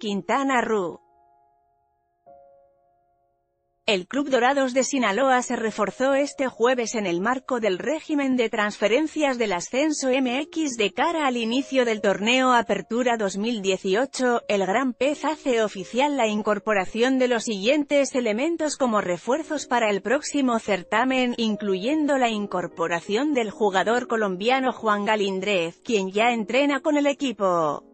Quintana Roo. El Club Dorados de Sinaloa se reforzó este jueves en el marco del régimen de transferencias del Ascenso MX de cara al inicio del torneo Apertura 2018. El Gran Pez hace oficial la incorporación de los siguientes elementos como refuerzos para el próximo certamen, incluyendo la incorporación del jugador colombiano Juan Galíndez, quien ya entrena con el equipo.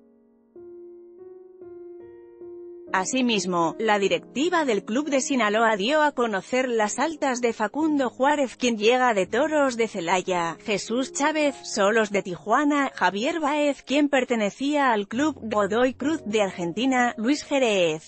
Asimismo, la directiva del Club de Sinaloa dio a conocer las altas de Facundo Juárez, quien llega de Toros de Celaya, Jesús Chávez, Xolos de Tijuana, Javier Báez, quien pertenecía al Club Godoy Cruz de Argentina, Luis Jerez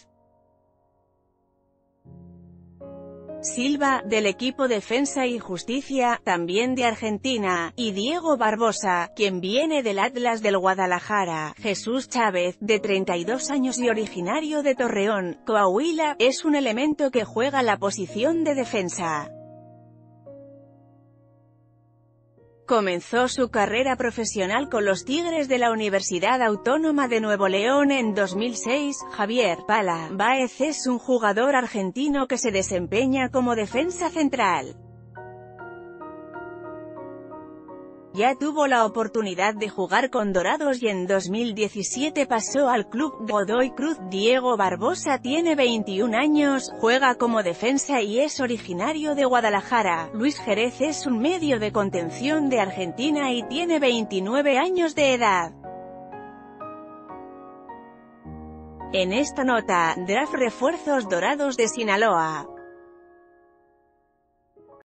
Silva, del equipo Defensa y Justicia, también de Argentina, y Diego Barbosa, quien viene del Atlas del Guadalajara. Jesús Chávez, de 32 años y originario de Torreón, Coahuila, es un elemento que juega la posición de defensa. Comenzó su carrera profesional con los Tigres de la Universidad Autónoma de Nuevo León en 2006. Javier "Pala" Báez es un jugador argentino que se desempeña como defensa central. Ya tuvo la oportunidad de jugar con Dorados y en 2017 pasó al Club Godoy Cruz. Diego Barbosa tiene 21 años, juega como defensa y es originario de Guadalajara. Luis Jerez es un medio de contención de Argentina y tiene 29 años de edad. En esta nota, Draft Refuerzos Dorados de Sinaloa.